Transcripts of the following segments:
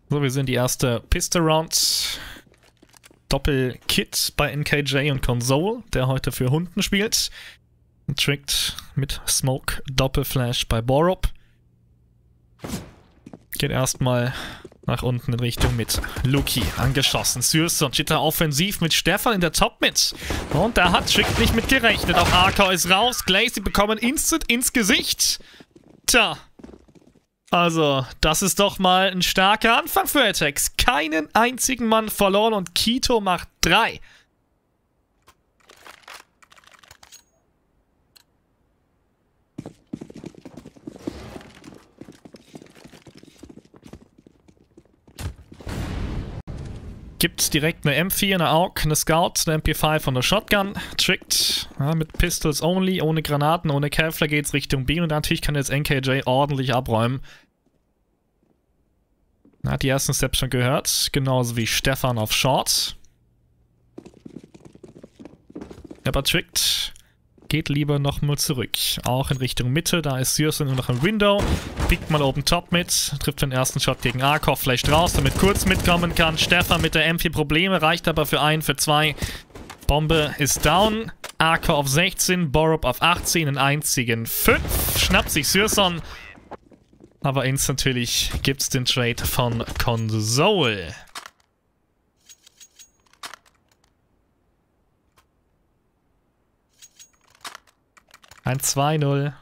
So, wir sind die erste Pistol Round. Doppel-Kit bei NKJ und Console, der heute für Hunden spielt. Trickt mit Smoke, Doppelflash bei Borup. Geht erstmal nach unten in Richtung mit Luki angeschossen. Syrson steht da offensiv mit Stefan in der Top mit. Und da hat Trick nicht mit gerechnet. Auch Arcor ist raus. Glazy bekommen Instant ins Gesicht. Tja. Also, das ist doch mal ein starker Anfang für Attacks. Keinen einzigen Mann verloren und Kito macht 3. Gibt direkt eine M4, eine AUG, eine Scout, eine MP5 und eine Shotgun. Trickt ja, mit Pistols only, ohne Granaten, ohne Kevlar geht's Richtung B und natürlich kann jetzt NKJ ordentlich abräumen. Hat die ersten Steps schon gehört, genauso wie Stefan auf Short. Aber Trickt geht lieber nochmal zurück, auch in Richtung Mitte, da ist Syrson nur noch im Window. Piekt mal oben top mit, trifft den ersten Shot gegen Arcor, flasht raus, damit kurz mitkommen kann. Stefan mit der M4 Probleme, reicht aber für 1, für 2. Bombe ist down, Arcor auf 16, Borup auf 18, einen einzigen 5. Schnappt sich Syrson, aber instant natürlich gibt's den Trade von Console. Ein 2-0.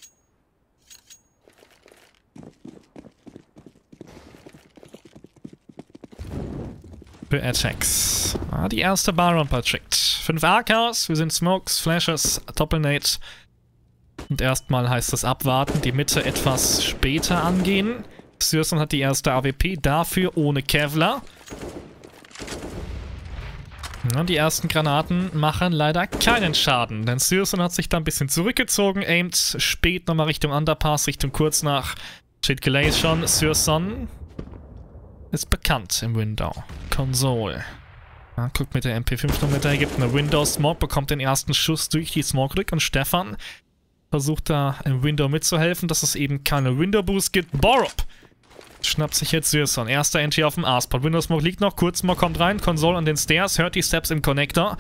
Für Attacks. Die erste Bar trickt. 5 AKs, wir sind Smokes, Flashes, Doppelnate. Und erstmal heißt es abwarten, die Mitte etwas später angehen. Syrson hat die erste AWP, dafür ohne Kevlar. Ja, die ersten Granaten machen leider keinen Schaden, denn Syrson hat sich da ein bisschen zurückgezogen, aimt spät nochmal Richtung Underpass, Richtung kurz nach. Steht Glaze schon, Syrson ist bekannt im Window. Console. Ja, guckt mit der MP5 noch mit, er gibt eine Window Smoke, bekommt den ersten Schuss durch die Smoke rück und Stefan versucht da im Window mitzuhelfen, dass es eben keine Window Boost gibt. Borup schnappt sich jetzt Syrson. Erster Entry auf dem A-Spot. Windows Smoke liegt noch. Kurzsmoke kommt rein. Console an den Stairs. Hört die Steps im Connector.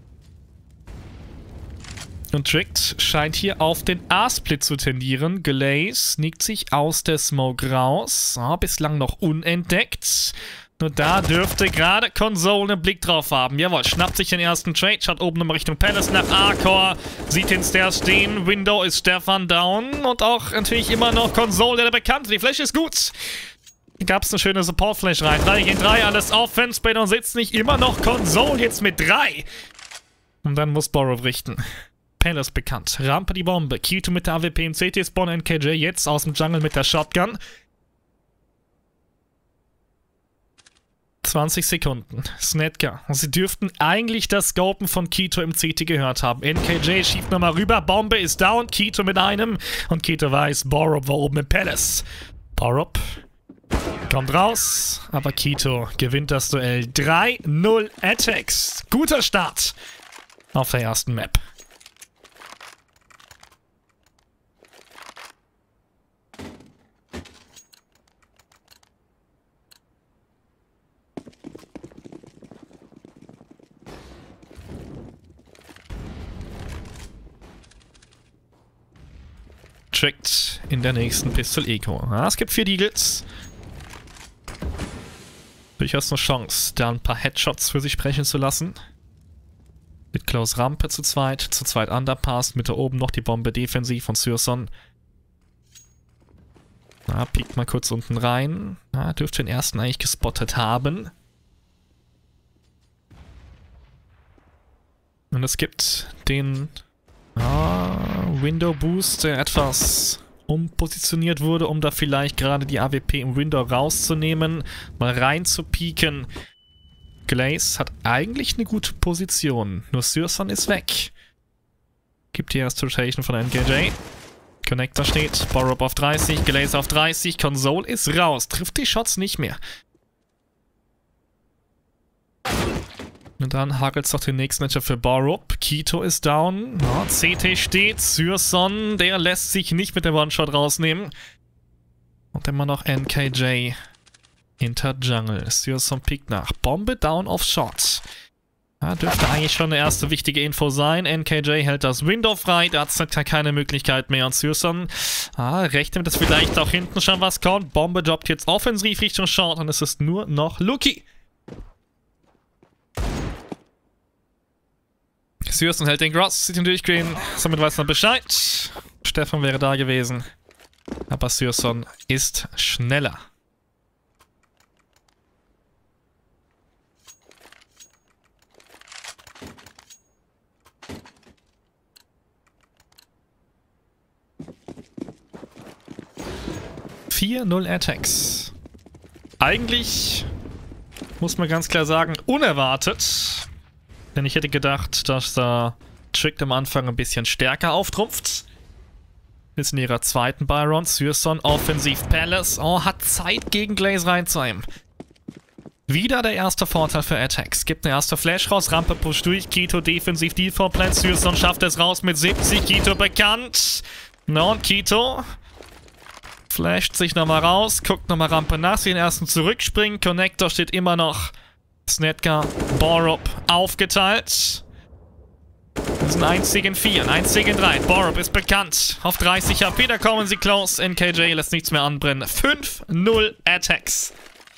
Und Trickt scheint hier auf den A-Split zu tendieren. Glaze sneakt sich aus der Smoke raus. Oh, bislang noch unentdeckt. Nur da dürfte gerade Console einen Blick drauf haben. Jawohl, schnappt sich den ersten Trade. Schaut oben nochmal Richtung Palace nach Arcor. Sieht den Stairs stehen. Window ist Stefan down. Und auch natürlich immer noch Console, der bekannt. Die Flash ist gut. Hier gab es eine schöne Support-Flash rein. 3 gegen 3, alles Offense. Später sitzt nicht immer noch Console jetzt mit 3. Und dann muss Borup richten. Palace bekannt. Rampe die Bombe. Kito mit der AWP im CT-Spawn. NKJ jetzt aus dem Jungle mit der Shotgun. 20 Sekunden. Snetka. Und sie dürften eigentlich das Scopen von Kito im CT gehört haben. NKJ schiebt nochmal rüber. Bombe ist down. Kito mit einem. Und Kito weiß, Borup war oben im Palace. Borup kommt raus, aber Kito gewinnt das Duell. 3-0 Attacks. Guter Start auf der ersten Map. Trickt in der nächsten Pistol Eco. Ja, es gibt 4 Deagles. Durchaus eine Chance, da ein paar Headshots für sich sprechen zu lassen. Mit Close Rampe zu zweit Underpass, Mitte oben noch die Bombe defensiv von Syrson. Na, piekt mal kurz unten rein. Na, dürfte den ersten eigentlich gespottet haben. Und es gibt den Window Boost, der etwas umpositioniert wurde, um da vielleicht gerade die AWP im Window rauszunehmen, mal rein zu pieken. Glaze hat eigentlich eine gute Position, nur Syrson ist weg. Gibt die erste Rotation von NKJ. Connector steht, Borup auf 30, Glaze auf 30, Console ist raus, trifft die Shots nicht mehr. Und dann hakelt es doch den nächsten Matchup für Borup. Kito ist down. Ja, CT steht. Syrson, der lässt sich nicht mit dem One-Shot rausnehmen. Und immer noch NKJ hinter Jungle. Syrson pickt nach. Bombe down auf Short. Ja, dürfte eigentlich schon eine erste wichtige Info sein. NKJ hält das Window frei. Da hat es keine Möglichkeit mehr. Und Syrson rechnet, dass vielleicht auch hinten schon was kommt. Bombe droppt jetzt offensiv Richtung Short. Und es ist nur noch Luki. Syrson hält den Gross. Sieht ihn durchgehen. Somit weiß man Bescheid. Stefan wäre da gewesen. Aber Syrson ist schneller. (4-0 Attacks). Eigentlich, muss man ganz klar sagen, unerwartet. Denn ich hätte gedacht, dass da Tricked am Anfang ein bisschen stärker auftrumpft. Bis in ihrer zweiten Byron. Syrson offensiv Palace. Oh, hat Zeit gegen Glaze reinzuheimen. Wieder der erste Vorteil für Attacks. Gibt eine erste Flash raus. Rampe push durch. Kito defensiv Default Plan. Syrson schafft es raus mit 70. Kito bekannt. Und Kito flasht sich nochmal raus. Guckt nochmal Rampe nach. Sie den ersten zurückspringen. Connector steht immer noch. Snetka, Borup aufgeteilt. Das sind 1 gegen 4, 1 gegen 3. Borup ist bekannt. Auf 30 HP, da kommen sie close. NKJ lässt nichts mehr anbrennen. 5-0 Attacks.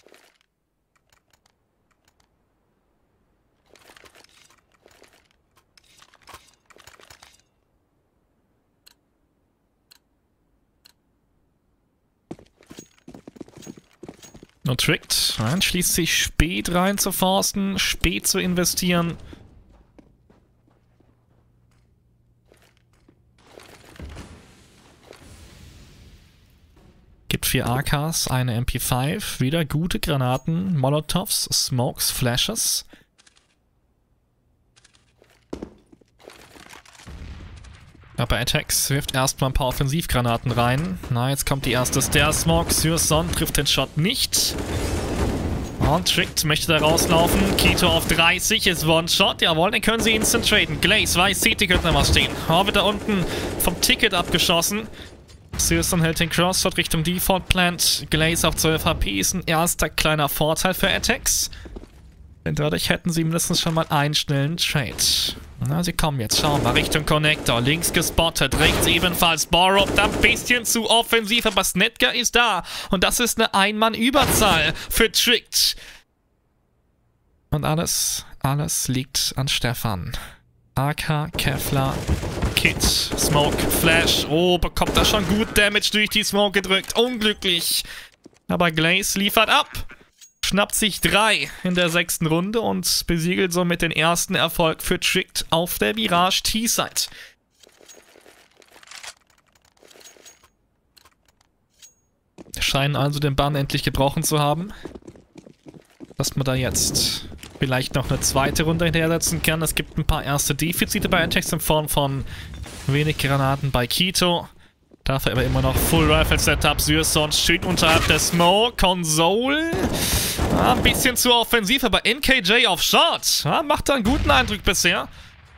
Und Tricked entschließt sich spät rein zu forsten, spät zu investieren. Gibt 4 AKs, eine MP5, wieder gute Granaten, Molotovs, Smokes, Flashes. Aber Attacks wirft erstmal ein paar Offensivgranaten rein. Na, jetzt kommt die erste Stair-Smoke. Syrson trifft den Shot nicht. Und Tricked möchte da rauslaufen. Kito auf 30 ist One-Shot. Jawohl, den können sie instant traden. Glaze weiß, CT könnte noch was stehen. Oh, wird da unten vom Ticket abgeschossen. Syrson hält den Cross-Shot Richtung Default Plant. Glaze auf 12 HP ist ein erster kleiner Vorteil für Attacks. Denn dadurch hätten sie mindestens schon mal einen schnellen Trade. Na, sie kommen jetzt. Schauen wir Richtung Connector. Links gespottet. Rechts ebenfalls Borup. Da ein bisschen zu offensiv, aber Snetka ist da. Und das ist eine Ein-Mann-Überzahl für Tricked. Und alles liegt an Stefan. AK, Kevlar, Kit, Smoke, Flash. Oh, bekommt da schon gut Damage durch die Smoke gedrückt. Unglücklich. Aber Glaze liefert ab. Schnappt sich 3 in der 6. Runde und besiegelt somit den ersten Erfolg für Tricked auf der Mirage T-Side. Scheinen also den Bann endlich gebrochen zu haben. Dass man da jetzt vielleicht noch eine zweite Runde hinterhersetzen kann. Es gibt ein paar erste Defizite bei Attacks in Form von wenig Granaten bei Kito. Dafür aber immer noch Full Rifle Setup. Syrson schön unterhalb der Smoke. Console. Ein bisschen zu offensiv, aber NKJ auf Shot. Macht da einen guten Eindruck bisher.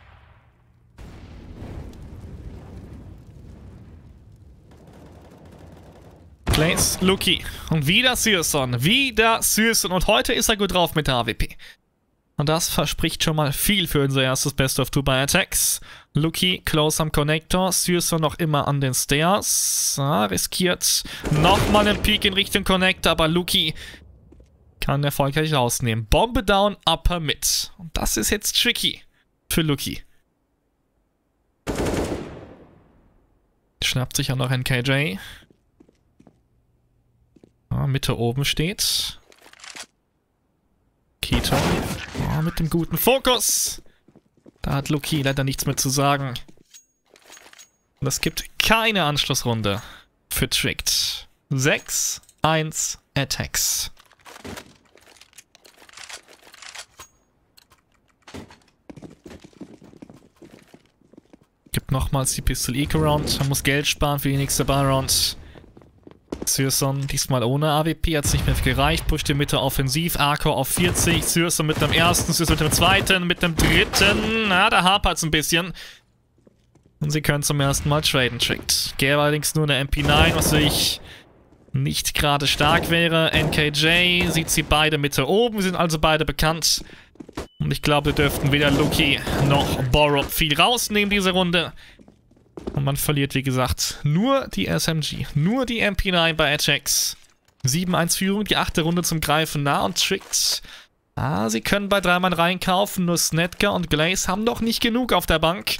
Glaze, Luki. Und wieder Syrson. Wieder Syrson. Und heute ist er gut drauf mit der AWP. Und das verspricht schon mal viel für unser erstes Best of 2 bei Attacks. Luki close am Connector. Syrson noch immer an den Stairs. Riskiert nochmal einen Peek in Richtung Connector, aber Luki kann erfolgreich rausnehmen. Bombe down, Upper Mid. Und das ist jetzt tricky für Luki. Schnappt sich auch noch NKJ. Mitte oben steht. Kito. Mit dem guten Fokus. Da hat Luki leider nichts mehr zu sagen. Und es gibt keine Anschlussrunde für Tricked. 6-1 Attacks. Gibt nochmals die Pistol Eco Round. Man muss Geld sparen für die nächste Bar Round. Syrson diesmal ohne AWP, hat es nicht mehr gereicht, pusht die Mitte offensiv, Arco auf 40, Syrson mit dem ersten, Syrson mit dem zweiten, mit dem dritten, da hapert es ein bisschen. Und sie können zum ersten Mal traden, Tricked. Gäbe allerdings nur eine MP9, was ich nicht gerade stark wäre. NKJ sieht sie beide Mitte oben, sind also beide bekannt. Und ich glaube, wir dürften weder Luki noch Borrow viel rausnehmen diese Runde. Und man verliert, wie gesagt, nur die SMG, nur die MP9 bei Ajax. 7-1 Führung, die 8. Runde zum Greifen nah und Tricked. Ah, sie können bei 3 Mann reinkaufen, nur Snetka und Glaze haben noch nicht genug auf der Bank.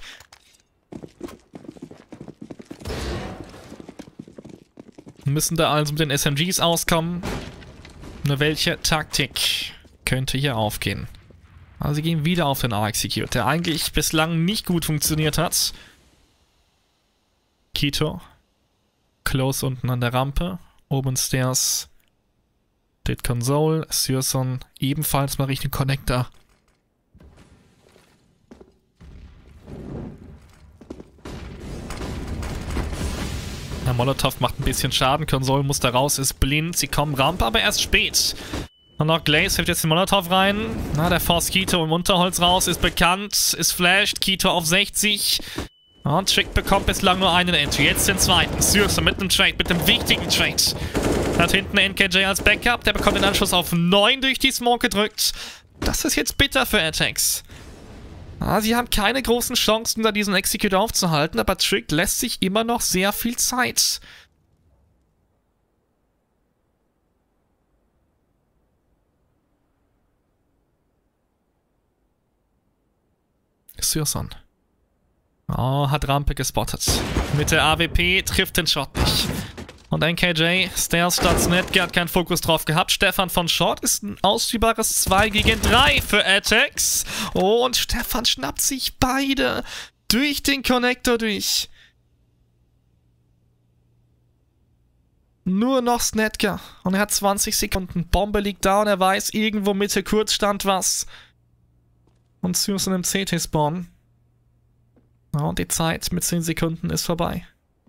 Müssen da also mit den SMGs auskommen. Nur welche Taktik könnte hier aufgehen? Also sie gehen wieder auf den A-Execute, der eigentlich bislang nicht gut funktioniert hat. Kito. Close unten an der Rampe. Oben Stairs. Did Console. Syrson ebenfalls mal Richtung Connector. Der Molotov macht ein bisschen Schaden. Console muss da raus, ist blind. Sie kommen Rampe, aber erst spät. Und auch Glaze hilft jetzt den Molotov rein. Na, der forst Kito im Unterholz raus, ist bekannt, ist flashed. Kito auf 60. Und Trick bekommt bislang nur einen Entry. Jetzt den zweiten. Syrson mit einem Trade, mit einem wichtigen Trade. Hat hinten NKJ als Backup. Der bekommt den Anschluss auf 9 durch die Smoke gedrückt. Das ist jetzt bitter für Ajax. Sie haben keine großen Chancen, da diesen Execute aufzuhalten, aber Trick lässt sich immer noch sehr viel Zeit. Syrson. Oh, hat Rampe gespottet. Mit der AWP trifft den Shot nicht. Und NKJ, Stairs statt Snetke, hat keinen Fokus drauf gehabt. Stefan von Short ist ein ausführbares 2 gegen 3 für Ajax. Oh, und Stefan schnappt sich beide durch den Connector durch. Nur noch Snetke. Und er hat 20 Sekunden. Bombe liegt da und er weiß, irgendwo Mitte kurz stand was. Und Syrson im CT-Spawn. Und die Zeit mit 10 Sekunden ist vorbei.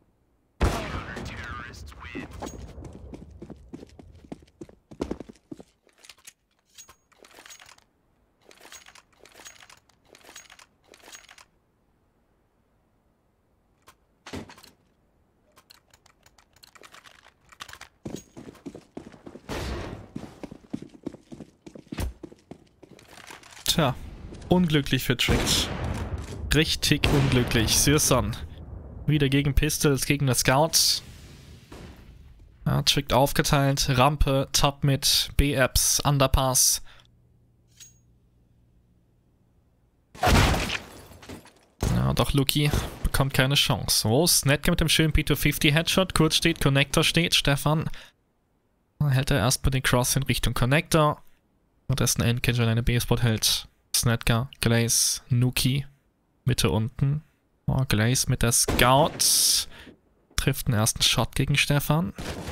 Tja, unglücklich für Tricks. Richtig unglücklich. Syrson. Wieder gegen Pistols, gegen den Scout. Ja, Trick aufgeteilt. Rampe, Top mit B-Apps, Underpass. Ja, doch Luki bekommt keine Chance. Oh, Snetke mit dem schönen P250 Headshot. Kurz steht, Connector steht. Stefan. Dann hält er erstmal den Cross in Richtung Connector. Und dessen NKJ eine B-Spot hält. Snetke, Glaze, Nuki. Mitte unten. Oh, Glaze mit der Scout. Trifft den ersten Shot gegen Stefan.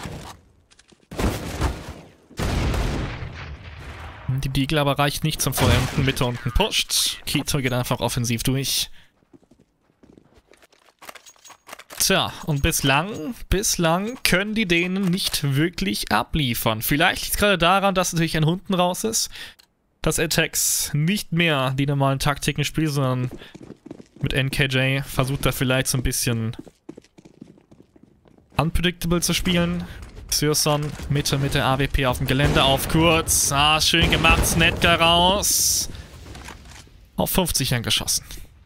Die Deagle aber reicht nicht zum Vollenden. Mitte unten pusht. Kito geht einfach offensiv durch. Tja, und bislang können die Dänen nicht wirklich abliefern. Vielleicht liegt es gerade daran, dass natürlich ein Hunden raus ist. Dass Ajax nicht mehr die normalen Taktiken spielt, sondern mit NKJ versucht er vielleicht so ein bisschen unpredictable zu spielen. Syrson Mitte mit der AWP auf dem Gelände auf kurz. Ah, schön gemacht. Snetke raus. Auf 50 angeschossen.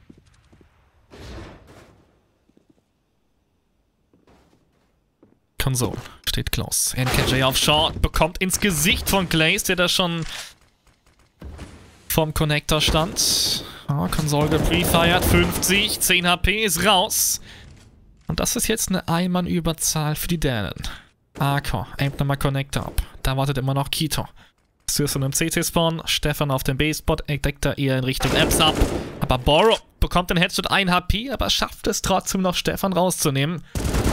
Console steht close. NKJ auf Short. Bekommt ins Gesicht von Glaze, der da schon vom Connector stand. Oh, Console geprefeiert. 50. 10 HP ist raus. Und das ist jetzt eine Einmann-Überzahl für die Dänen. Arco aimt nochmal Connector ab. Da wartet immer noch Kito. Syrson im CT-Spawn. Stefan auf dem B-Spot. Er deckt da eher in Richtung Apps ab. Aber Borrow bekommt den Headshot 1 HP, aber schafft es trotzdem noch, Stefan rauszunehmen.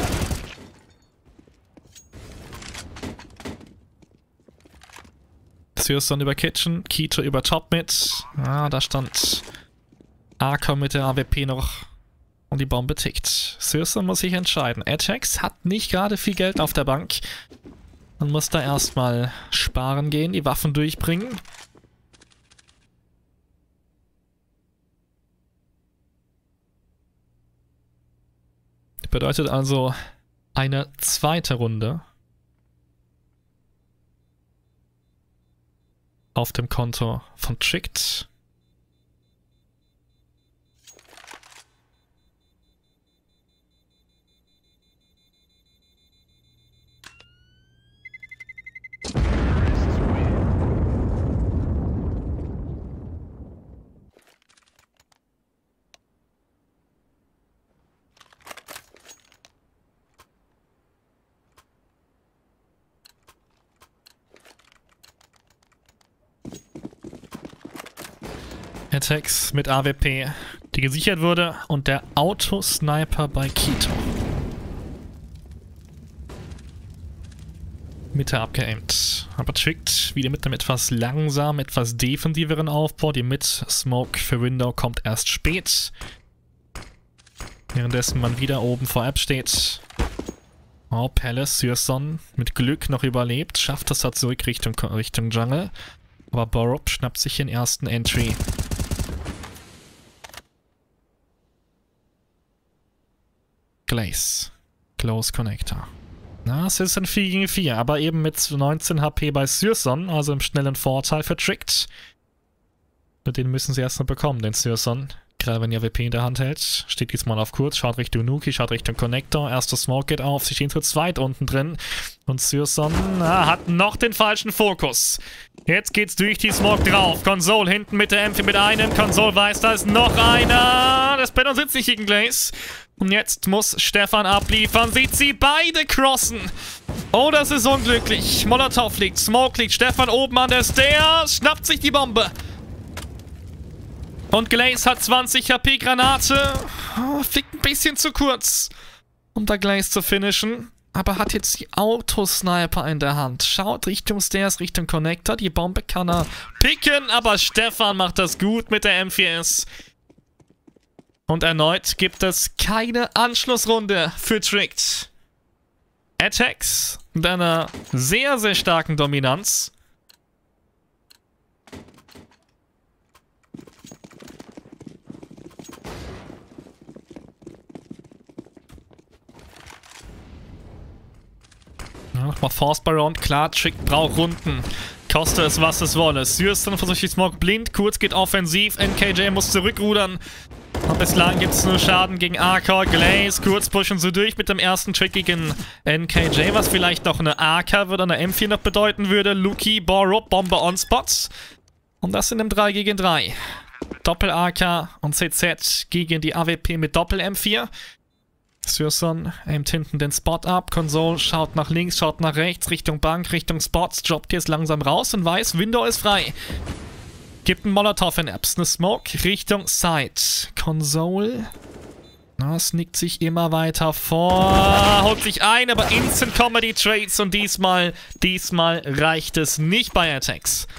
Syrson über Kitchen, Kito über Top mit. Ah, da stand Arco mit der AWP noch und die Bombe tickt. Syrson muss sich entscheiden. Ajax hat nicht gerade viel Geld auf der Bank. Man muss da erstmal sparen gehen, die Waffen durchbringen. Bedeutet also eine zweite Runde auf dem Konto von Tricked. Attacks mit AWP, die gesichert wurde, und der Autosniper bei Quito. Mitte abgeaimt. Aber Tricked wieder mit einem etwas langsam, etwas defensiveren Aufbau. Die Mid-Smoke für Window kommt erst spät. Währenddessen man wieder oben vor App steht. Oh, Palace, Syrson mit Glück noch überlebt. Schafft es da zurück Richtung Jungle. Aber Borup schnappt sich den ersten Entry. Glaze. Close Connector. Na, es ist ein 4 gegen 4, aber eben mit 19 HP bei Syrson, also im schnellen Vorteil für Tricked. Den müssen sie erstmal bekommen, den Syrson. Gerade wenn ihr WP in der Hand hält. Steht diesmal auf kurz, schaut Richtung Nuki, schaut Richtung Connector. Erster Smoke geht auf, sie stehen zu zweit unten drin. Und Syrson hat noch den falschen Fokus. Jetzt geht's durch die Smoke drauf. Console hinten mit der Amphi mit einem. Console weiß, da ist noch einer. Das Penner sitzt nicht gegen Glaze. Und jetzt muss Stefan abliefern. Sieht sie beide crossen. Oh, das ist unglücklich. Molotov liegt, Smoke liegt. Stefan oben an der Stairs. Schnappt sich die Bombe. Und Glaze hat 20 HP Granate. Oh, fliegt ein bisschen zu kurz, um da Glaze zu finishen. Aber hat jetzt die Autosniper in der Hand. Schaut Richtung Stairs, Richtung Connector. Die Bombe kann er picken, aber Stefan macht das gut mit der M4S. Und erneut gibt es keine Anschlussrunde für Tricked. Attacks mit einer sehr, sehr starken Dominanz. Ja, nochmal Force by Round. Klar, Tricked braucht Runden. Koste es, was es wolle. Syrson versucht die Smoke blind. Kurz geht offensiv. NKJ muss zurückrudern. Und bislang gibt es nur Schaden gegen Arca. Glaze, kurz pushen sie durch mit dem ersten Trick gegen NKJ, was vielleicht noch eine AK würde, eine M4 noch bedeuten würde. Luki, Borup, Bombe on Spot. Und das in einem 3 gegen 3. Doppel-AK und CZ gegen die AWP mit Doppel-M4. Syrson aimt hinten den Spot ab. Console schaut nach links, schaut nach rechts, Richtung Bank, Richtung Spots. Droppt jetzt langsam raus und weiß, Window ist frei. Gibt einen Molotov in Apps, eine Smoke Richtung Side. Console. Na, sneakt sich immer weiter vor. Holt sich ein, aber Instant Comedy Trades und diesmal reicht es nicht bei Attacks.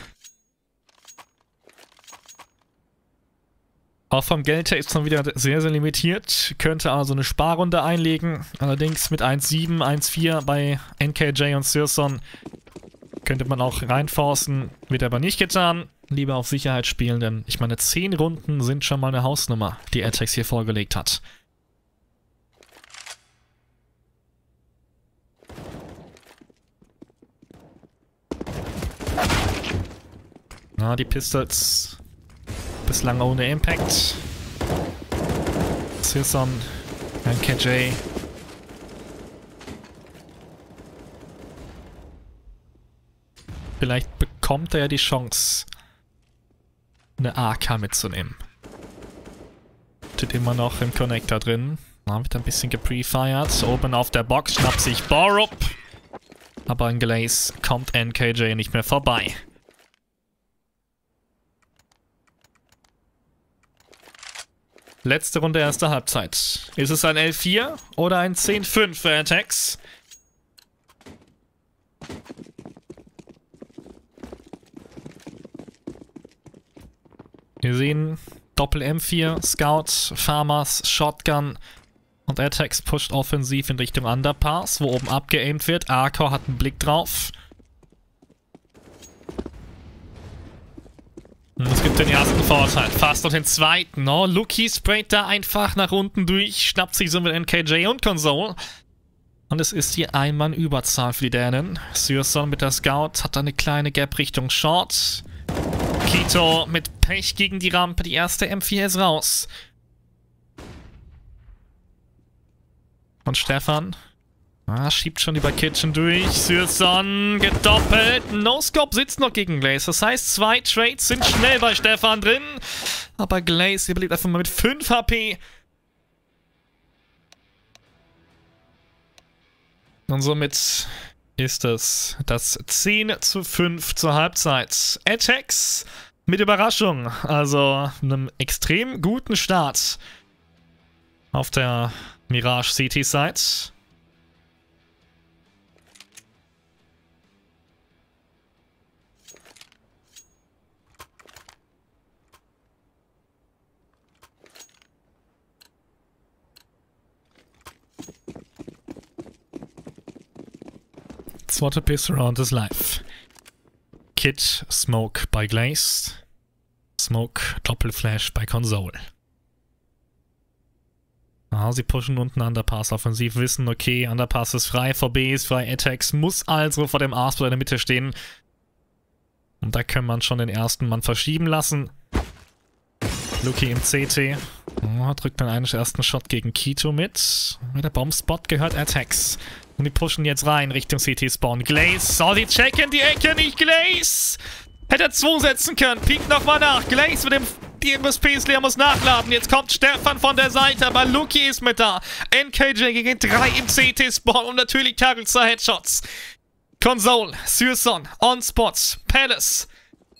Auch vom Geld her ist man wieder sehr, sehr limitiert. Könnte also eine Sparrunde einlegen. Allerdings mit 1,7, 1,4 bei NKJ und Syrson könnte man auch reinforcen. Wird aber nicht getan. Lieber auf Sicherheit spielen, denn ich meine, 10 Runden sind schon mal eine Hausnummer, die Attacks hier vorgelegt hat. Na, die Pistols bislang ohne Impact. Syrson, NKJ. Vielleicht bekommt er ja die Chance, eine AK mitzunehmen. Steht immer noch im Connector drin. Na, wird ein bisschen geprefired. Oben auf der Box schnappt sich Borup. Aber an Glaze kommt NKJ nicht mehr vorbei. Letzte Runde, erste Halbzeit. Ist es ein 11-4 oder ein 10-5 für Attacks? Wir sehen Doppel-M4, Scout, Farmers, Shotgun und Attacks pusht offensiv in Richtung Underpass, wo oben abgeaimt wird. Arcor hat einen Blick drauf. Und es gibt den ersten Vorteil, fast noch den zweiten. Oh, Luki sprayt da einfach nach unten durch, schnappt sich so mit NKJ und Console. Und es ist hier Ein-Mann-Überzahl für die Dänen. Syrson mit der Scout hat eine kleine Gap Richtung Short. Kito mit Pech gegen die Rampe. Die erste M4 ist raus. Und Stefan schiebt schon über Kitchen durch. Syrson gedoppelt. No-Scope sitzt noch gegen Glaze. Das heißt, 2 Trades sind schnell bei Stefan drin. Aber Glaze überlebt einfach mal mit 5 HP. Und somit ist es das 10:5 zur Halbzeit. Attacks mit Überraschung. Also einem extrem guten Start auf der Mirage CT-Site. Swat a piss around his life. Kit, Smoke bei Glaze. Smoke, Doppelflash bei Console. Sie pushen unten Underpass offensiv, wissen, okay, Underpass ist frei, VB ist frei, Attacks muss also vor dem Arsport in der Mitte stehen. Und da kann man schon den ersten Mann verschieben lassen. Luki im CT. Drückt dann einen ersten Shot gegen Kito mit. Der Bombspot gehört Attacks. Und die pushen jetzt rein Richtung CT-Spawn. Glaze, die checken die Ecke nicht, Glaze! Hätte er 2 setzen können, piekt nochmal nach. Glaze mit dem... Die MSP ist leer, muss nachladen. Jetzt kommt Stefan von der Seite, aber Luki ist mit da. NKJ gegen 3 im CT-Spawn und natürlich Targets 2 Headshots. Console, Syrson, On-Spot, Palace.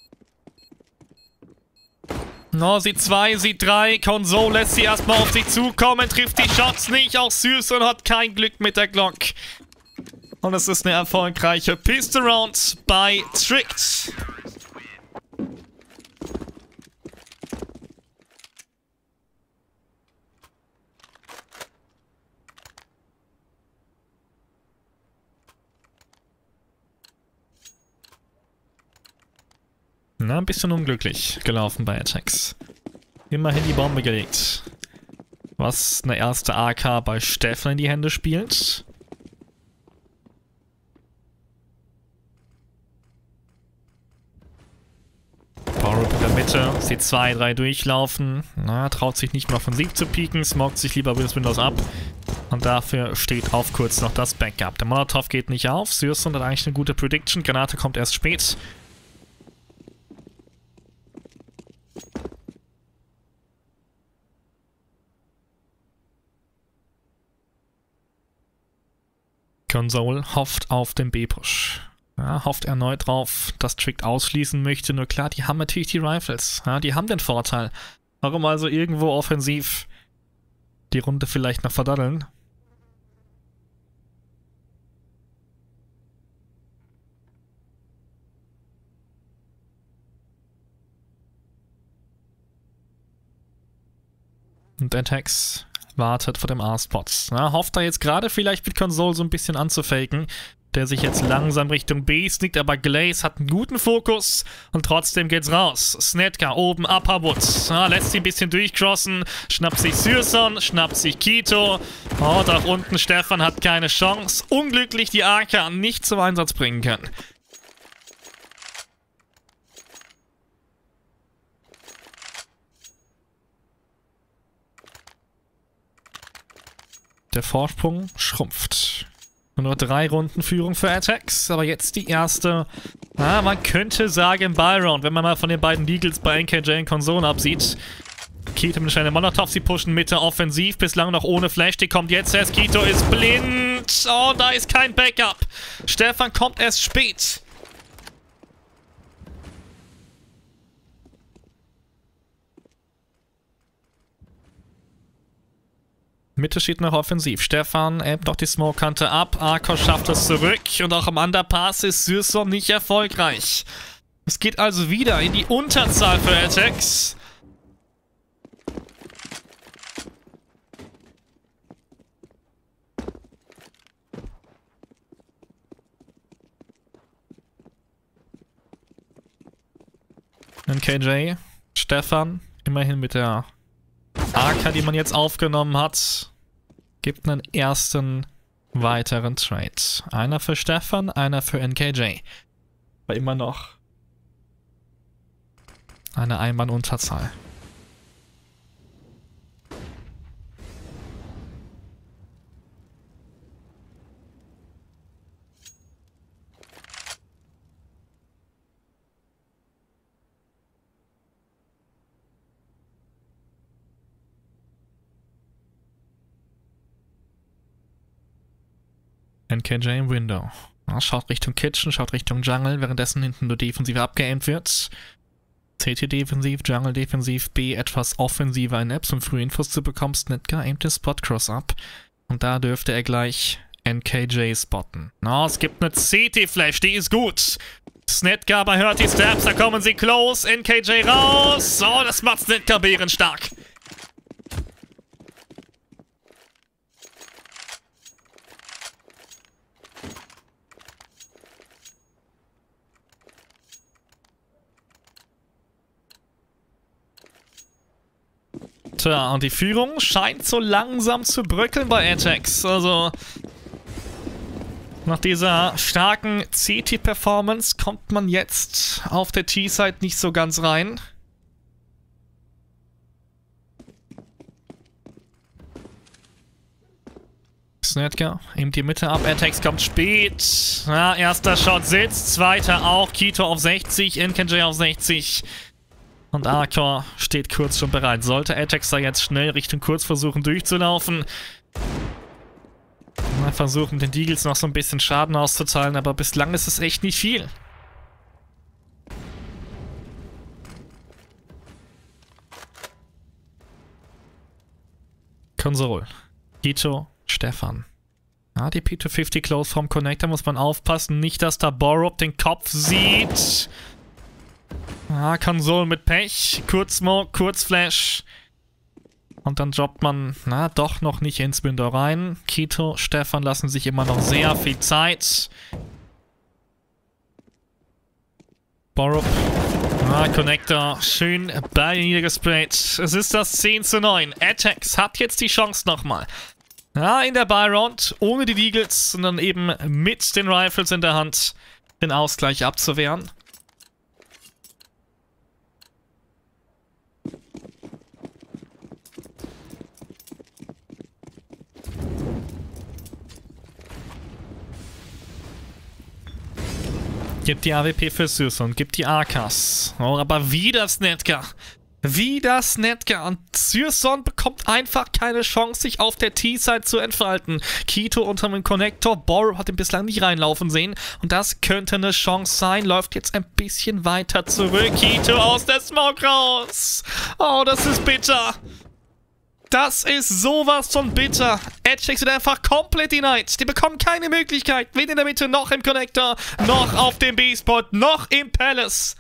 Sie 2, sie 3. Console lässt sie erstmal auf sich zukommen, trifft die Shots nicht. Auch Syrson hat kein Glück mit der Glock. Und es ist eine erfolgreiche Pistol Round bei Tricked. Ein bisschen unglücklich gelaufen bei Attacks. Immerhin die Bombe gelegt. Was eine erste AK bei Stefan in die Hände spielt. Power-Up in der Mitte. Sieht 2, 3 durchlaufen. Traut sich nicht mehr offensiv zu pieken. Smoked sich lieber Windows ab. Und dafür steht auf kurz noch das Backup. Der Molotov geht nicht auf. Syrson hat eigentlich eine gute Prediction. Granate kommt erst spät. Console hofft auf den B-Push. Hofft erneut drauf, dass Tricked ausschließen möchte. Nur klar, die haben natürlich die Rifles. Die haben den Vorteil. Warum also irgendwo offensiv die Runde vielleicht noch verdaddeln? Und Attacks wartet vor dem A-Spot. Hofft er jetzt gerade vielleicht mit Console so ein bisschen anzufaken, der sich jetzt langsam Richtung B sneakt, aber Glaze hat einen guten Fokus und trotzdem geht's raus. Snetka oben, Upperwood. Lässt sie ein bisschen durchcrossen, schnappt sich Syrson, schnappt sich Kito. Da unten Stefan hat keine Chance. Unglücklich die AK nicht zum Einsatz bringen können. Der Vorsprung schrumpft. Nur 3 Runden Führung für Attacks, aber jetzt die erste, man könnte sagen Ballround, wenn man mal von den beiden Deagles bei NKJ und Console absieht. Kito mit einer Molotov, sie pushen Mitte offensiv, bislang noch ohne Flash, die kommt jetzt erst, Kito ist blind, da ist kein Backup. Stefan kommt erst spät. Mitte steht noch offensiv. Stefan äbt noch die Smoke-Kante ab. Arcos schafft es zurück. Und auch am Underpass ist Syrson nicht erfolgreich. Es geht also wieder in die Unterzahl für Attacks. NKJ, Stefan, immerhin mit der AK, die man jetzt aufgenommen hat, gibt einen ersten weiteren Trade. Einer für Stefan, einer für NKJ. Aber immer noch Eine Einmann-Unterzahl. NKJ im Window. Ja, schaut Richtung Kitchen, schaut Richtung Jungle, währenddessen hinten nur defensiv abgeaimt wird. CT defensiv, Jungle defensiv, B etwas offensiver in Apps, um früh Infos zu bekommen. Snetka aimt den Spot-Cross ab. Und da dürfte er gleich NKJ spotten. Na, es gibt eine CT-Flash, die ist gut. Snetka aber hört die Steps, da kommen sie close. NKJ raus. So, das macht Snetka bärenstark. Tja, und die Führung scheint so langsam zu bröckeln bei Ajax. Also, nach dieser starken CT-Performance kommt man jetzt auf der T-Side nicht so ganz rein. Snetka nimmt die Mitte ab, Ajax kommt spät. Ja, erster Shot sitzt, zweiter auch. Kito auf 60, NKJ auf 60. Und Arcor steht kurz schon bereit. Sollte Ajax da jetzt schnell Richtung Kurz versuchen durchzulaufen. Mal versuchen, den Deagles noch so ein bisschen Schaden auszuzahlen, aber bislang ist es echt nicht viel. Konsole. Kito, Stefan. Ja, die P250 Close vom Connector muss man aufpassen. Nicht, dass da Borup den Kopf sieht. Ah, Konsole mit Pech. Kurz Smoke, kurz Flash. Und dann droppt man, na, doch noch nicht ins Window rein. Kito, Stefan lassen sich immer noch sehr viel Zeit. Borup. Ah, Connector. Schön Ball niedergesprayt. Es ist das 10:9. Ajax hat jetzt die Chance nochmal. Ja, in der Buy-Round. Ohne die Deagles, sondern eben mit den Rifles in der Hand den Ausgleich abzuwehren. Gibt die AWP für Syrson, gibt die AKs. Oh, aber wieder Snetka. Wieder Snetka. Und Syrson bekommt einfach keine Chance, sich auf der T-Side zu entfalten. Kito unter dem Connector. Borup hat ihn bislang nicht reinlaufen sehen. Und das könnte eine Chance sein. Läuft jetzt ein bisschen weiter zurück. Kito aus der Smoke raus. Oh, das ist bitter. Das ist sowas von bitter. Ajax wird einfach komplett denied. Die bekommen keine Möglichkeit. Weder in der Mitte, noch im Connector, noch auf dem B-Spot, noch im Palace.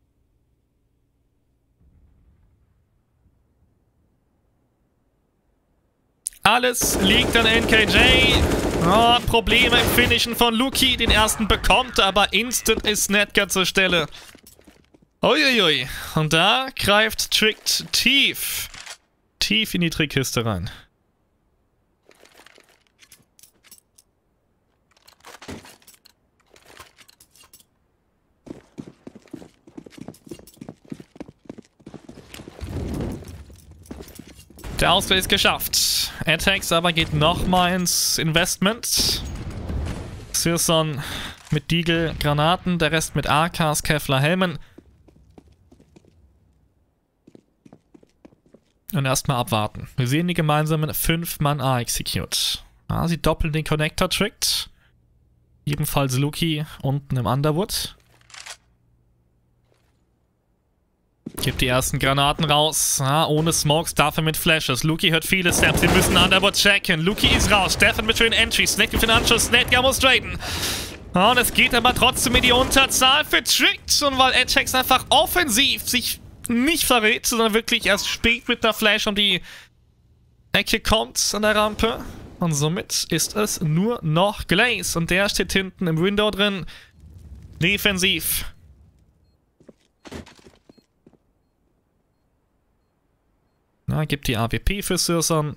Alles liegt an NKJ. Oh, Probleme im Finishen von Luki. Den ersten bekommt, aber instant ist Snetka zur Stelle. Uiuiui. Und da greift Tricked tief in die Trickkiste rein. Der Ausgleich ist geschafft. Ajax aber geht nochmal ins Investment. Syrson mit Deagle Granaten, der Rest mit AKs, Kevlar Helmen. Und erstmal abwarten. Wir sehen die gemeinsamen 5-Mann A-Execute. Ah, sie doppeln den Connector, trickt. Ebenfalls Luki unten im Underwood. Gibt die ersten Granaten raus. Ah, ohne Smokes, dafür mit Flashes. Luki hört viele Steps. Sie müssen Underwood checken. Luki ist raus. Stefan mit schönen Entries. Snake mit den Anschluss. Snetka muss traden. Ah, und es geht aber trotzdem in die Unterzahl für Tricked. Und weil Ajax einfach offensiv sich nicht verrät, sondern wirklich erst spät mit der Flash um die Ecke kommt an der Rampe. Und somit ist es nur noch Glaze. Und der steht hinten im Window drin. Defensiv. Na, gibt die AWP für Syrson.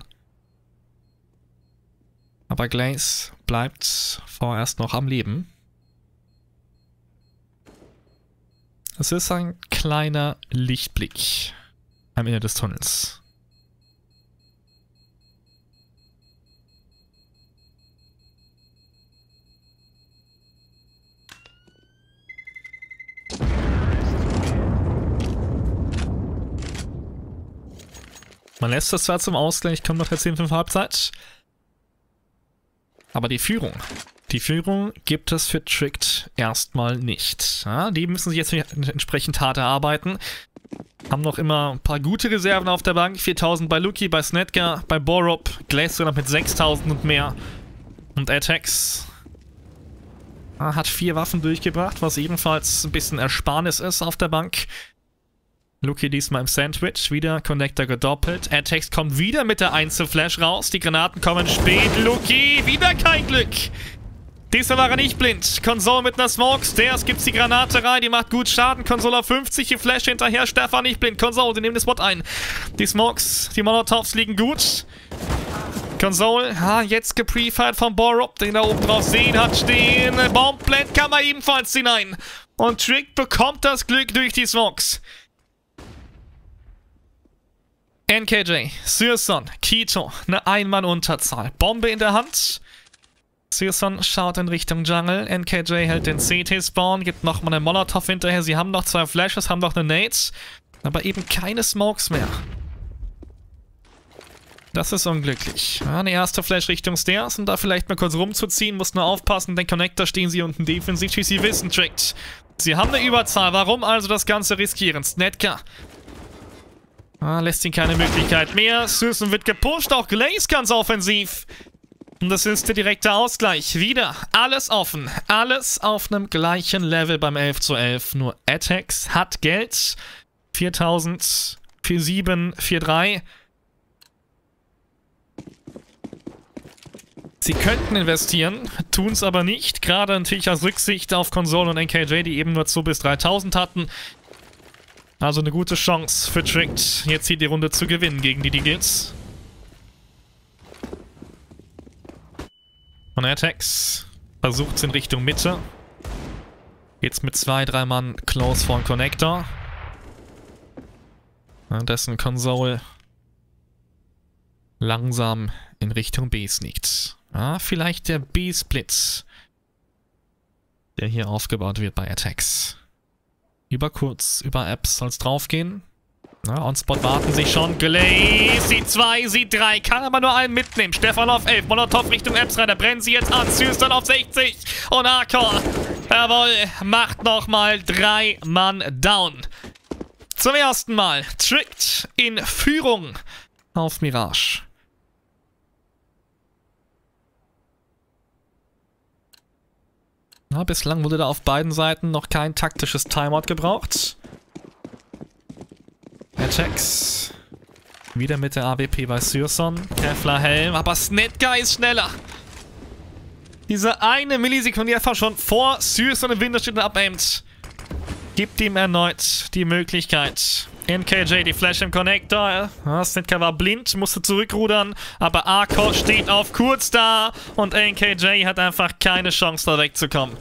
Aber Glaze bleibt vorerst noch am Leben. Es ist ein kleiner Lichtblick am Ende des Tunnels. Man lässt es zwar zum Ausgleich, kommt noch der 10:5 Halbzeit. Aber die Führung gibt es für Tricked erstmal nicht. Ja, die müssen sich jetzt entsprechend hart erarbeiten. Haben noch immer ein paar gute Reserven auf der Bank. 4.000 bei Luki, bei Snetka, bei Borup. Glaze noch mit 6.000 und mehr. Und Atex hat 4 Waffen durchgebracht, was ebenfalls ein bisschen Ersparnis ist auf der Bank. Luki diesmal im Sandwich, wieder Connector gedoppelt. Atex kommt wieder mit der Einzelflash raus. Die Granaten kommen spät. Luki, wieder kein Glück. Diesmal war er nicht blind. Console mit einer Smoke. Stairs gibt's die Granate rein. Die macht gut Schaden. Console auf 50. Die Flash hinterher. Stefan nicht blind. Console, sie nehmen den Spot ein. Die Smokes, die Molotovs liegen gut. Console, jetzt geprefired von Borup, den da oben drauf sehen hat stehen. Bombplant kann man ebenfalls hinein. Und Trick bekommt das Glück durch die Smokes. NKJ, Syrson, Kito, eine Ein-Mann-Unterzahl. Bombe in der Hand. Syrson schaut in Richtung Jungle. NKJ hält den CT-Spawn, gibt nochmal einen Molotov hinterher. Sie haben noch 2 Flashes, haben noch eine Nades, aber eben keine Smokes mehr. Das ist unglücklich. Ja, eine erste Flash Richtung Stairs, um da vielleicht mal kurz rumzuziehen. Muss nur aufpassen, den Connector stehen sie unten defensiv, wie sie wissen, Tricked. Sie haben eine Überzahl, warum also das Ganze riskieren? Snetka lässt ihn keine Möglichkeit mehr. Syrson wird gepusht, auch Glaze ganz offensiv. Und das ist der direkte Ausgleich. Wieder alles offen. Alles auf einem gleichen Level beim 11:11. Nur Atex hat Geld. 4.000, 4.7, 4.3. Sie könnten investieren, tun es aber nicht. Gerade natürlich aus Rücksicht auf Console und NKJ, die eben nur 2.000 bis 3.000 hatten. Also eine gute Chance für Tricked, jetzt hier die Runde zu gewinnen gegen die Deagles. Und Atex versucht es in Richtung Mitte. Geht's mit 2, 3 Mann close vor den Connector. Dessen Console langsam in Richtung B sneakt. Vielleicht der B-Split, der hier aufgebaut wird bei Atex. Über kurz, über Apps soll es draufgehen. On-Spot warten sich schon. Glaze, sieht 2, sieht 3. Kann aber nur einen mitnehmen. Stefan auf 11. Molotov Richtung Apps rein. Da brennen sie jetzt an. Syrson auf 60. Und Arkor, jawohl, macht nochmal 3 Mann down. Zum ersten Mal Tricked in Führung auf Mirage. Bislang wurde da auf beiden Seiten noch kein taktisches Timeout gebraucht. Atex wieder mit der AWP bei Syrson. Kevlar Helm, aber Snetka ist schneller. Diese eine Millisekunde, die einfach schon vor Syrson im Winter steht und abaimt, gibt ihm erneut die Möglichkeit. NKJ, die Flash im Connector. Snetka war blind, musste zurückrudern, aber Arkor steht auf kurz da und NKJ hat einfach keine Chance, da wegzukommen.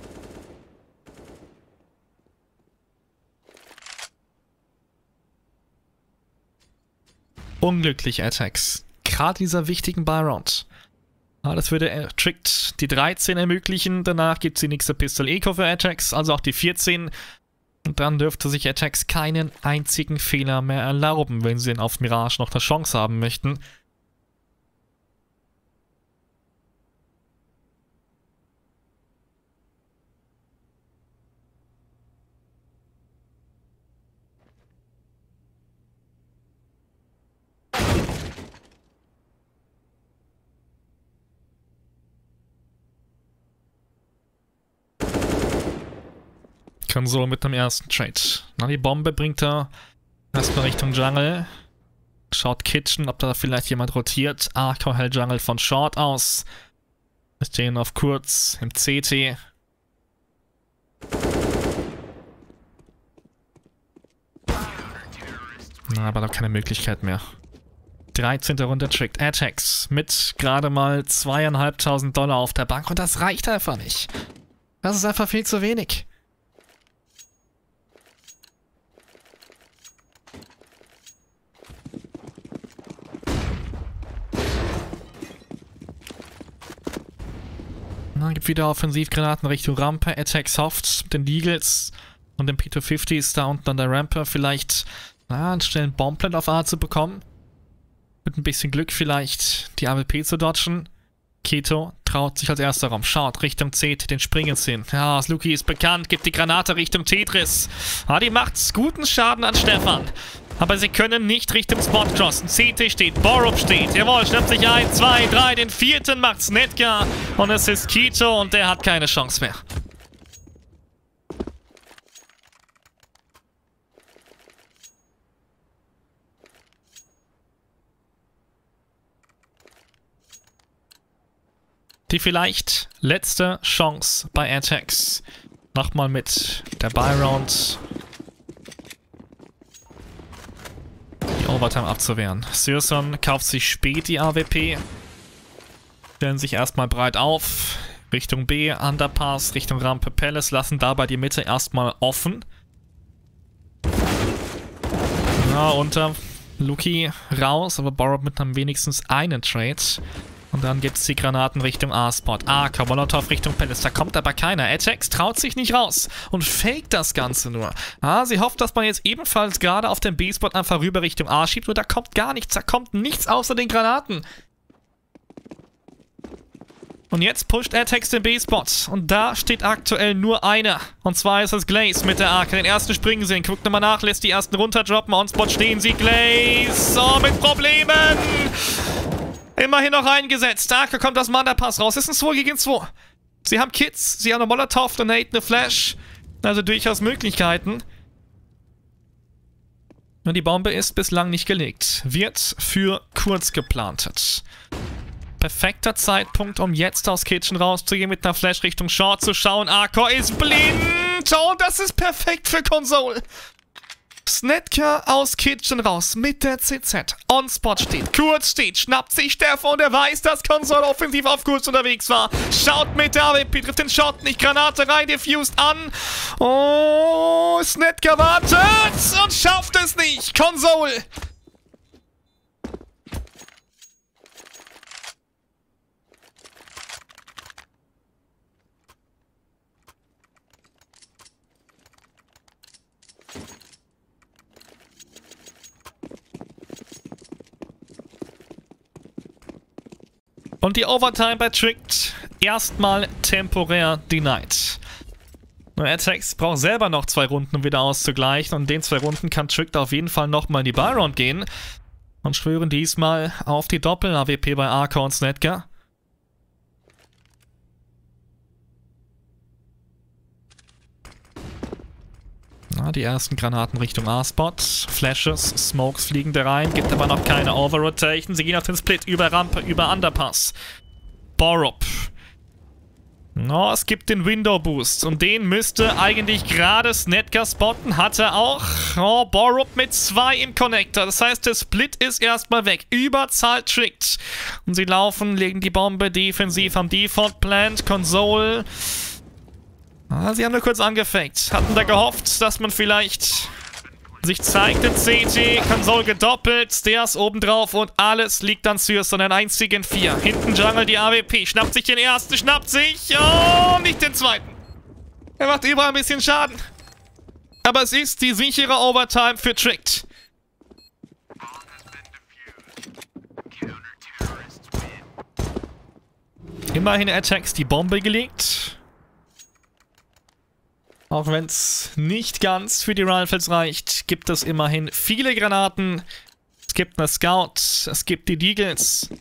Unglücklich Atex. Gerade dieser wichtigen Buy-Round. Das würde Tricked die 13 ermöglichen. Danach gibt es die nächste Pistol Eco für Atex, also auch die 14. Und dann dürfte sich Atex keinen einzigen Fehler mehr erlauben, wenn sie denn auf Mirage noch eine Chance haben möchten. Console mit dem ersten Trade. Die Bombe bringt er erstmal Richtung Jungle. Schaut Kitchen, ob da vielleicht jemand rotiert. Arkor hält Jungle von Short aus. Wir stehen auf kurz im CT. Aber da keine Möglichkeit mehr. 13. Runde Tricked. Atex mit gerade mal $2.500 auf der Bank. Und das reicht einfach nicht. Das ist einfach viel zu wenig. Na, gibt wieder Offensivgranaten Richtung Rampe. Attack Soft mit den Deagles und den P250s da unten an der Rampe. Vielleicht einen schnellen Bombplant auf A zu bekommen. Mit ein bisschen Glück vielleicht die AWP zu dodgen. Keto traut sich als erster Raum. Schaut Richtung CT, den Springens hin. Ja, Sluki ist bekannt, gibt die Granate Richtung Tetris. Die macht guten Schaden an Stefan. Aber sie können nicht Richtung Spot crossen. CT steht, Borup steht. Jawohl, schnappt sich 1, 2, 3. Den vierten macht Snetka. Und es ist Keto und der hat keine Chance mehr. Die vielleicht letzte Chance bei Attacks. Nochmal mit der Buy-Round die Overtime abzuwehren. Syrson kauft sich spät die AWP. Stellen sich erstmal breit auf. Richtung B, Underpass, Richtung Rampe Palace. Lassen dabei die Mitte erstmal offen. Ja, unter Luki raus, aber Borup mit am wenigstens einen Trade. Und dann gibt es die Granaten Richtung A-Spot. Molotov Richtung Palace. Da kommt aber keiner. Attacks traut sich nicht raus und faked das Ganze nur. Sie hofft, dass man jetzt ebenfalls gerade auf dem B-Spot einfach rüber Richtung A schiebt. Nur da kommt gar nichts. Da kommt nichts außer den Granaten. Und jetzt pusht Attacks den B-Spot. Und da steht aktuell nur einer. Und zwar ist es Glaze mit der AK. Den ersten springen sehen. Guckt nochmal nach, lässt die ersten runterdroppen. On-Spot stehen sie. Glaze. Mit Problemen. Immerhin noch eingesetzt. Darker kommt aus dem Underpass raus. Ist ein 2 gegen 2. Sie haben Kits, sie haben eine Molotov, eine Nade, eine Flash. Also durchaus Möglichkeiten. Und die Bombe ist bislang nicht gelegt. Wird für kurz geplantet. Perfekter Zeitpunkt, um jetzt aus Kitchen rauszugehen, mit einer Flash Richtung Short zu schauen. Arcor ist blind. Und das ist perfekt für Console. Snetka aus Kitchen raus mit der CZ. On-Spot steht, kurz steht, schnappt sich Stefan und er weiß, dass Console offensiv auf kurz unterwegs war. Schaut mit der AWP, trifft den Shot nicht, Granate rein, diffused an. Oh, Snetka wartet und schafft es nicht. Console. Und die Overtime bei Tricked erstmal temporär denied. Nur Attacks braucht selber noch 2 Runden, um wieder auszugleichen. Und in den 2 Runden kann Tricked auf jeden Fall nochmal in die Buy-Round gehen. Und schwören diesmal auf die Doppel-AWP bei Arcor und Snetka. Die ersten Granaten Richtung A-Spot. Flashes, Smokes fliegen da rein. Gibt aber noch keine Overrotation. Sie gehen auf den Split über Rampe, über Underpass. Borup. Es gibt den Window Boost. Und den müsste eigentlich gerade Snetka spotten. Hat er auch. Borup mit 2 im Connector. Das heißt, der Split ist erstmal weg. Überzahl Tricked. Und sie laufen, legen die Bombe defensiv am Default Plant. Console. Sie haben nur kurz angefakt. Hatten da gehofft, dass man vielleicht sich zeigt in CT. Console gedoppelt. Stairs obendrauf und alles liegt an Syrson. Ein 1 gegen 4. Hinten Jungle die AWP. Schnappt sich den ersten, schnappt sich. Oh, nicht den zweiten. Er macht überall ein bisschen Schaden. Aber es ist die sichere Overtime für Tricked. Immerhin Attacks die Bombe gelegt. Auch wenn es nicht ganz für die Rifles reicht, gibt es immerhin viele Granaten. Es gibt eine Scout, es gibt die Deagles.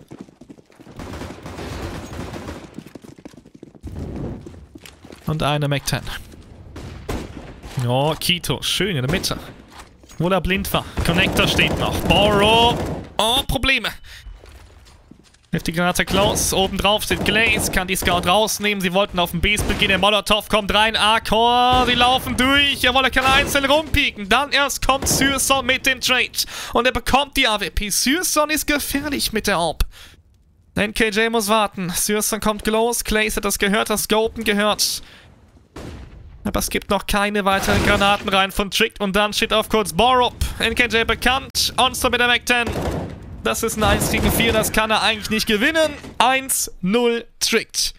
Und eine Mac-10. Oh, Keto, schön in der Mitte. Wo er blind war. Connector steht noch. Borup. Oh, Probleme. Hilft die Granate close. Oben drauf steht Glaze. Kann die Scout rausnehmen. Sie wollten auf den B-Split gehen. Der Molotov kommt rein. Arcor. Sie laufen durch. Jawohl, er kann einzeln rumpieken. Dann erst kommt Syrson mit dem Trade. Und er bekommt die AWP. Syrson ist gefährlich mit der AWP. NKJ muss warten. Syrson kommt close. Glaze hat das gehört. Das Scopen gehört. Aber es gibt noch keine weiteren Granaten rein von Tricked. Und dann steht auf kurz Borup. NKJ bekannt. Onster mit der Mac-10. Das ist ein 1 gegen 4, das kann er eigentlich nicht gewinnen. 1-0 Tricked.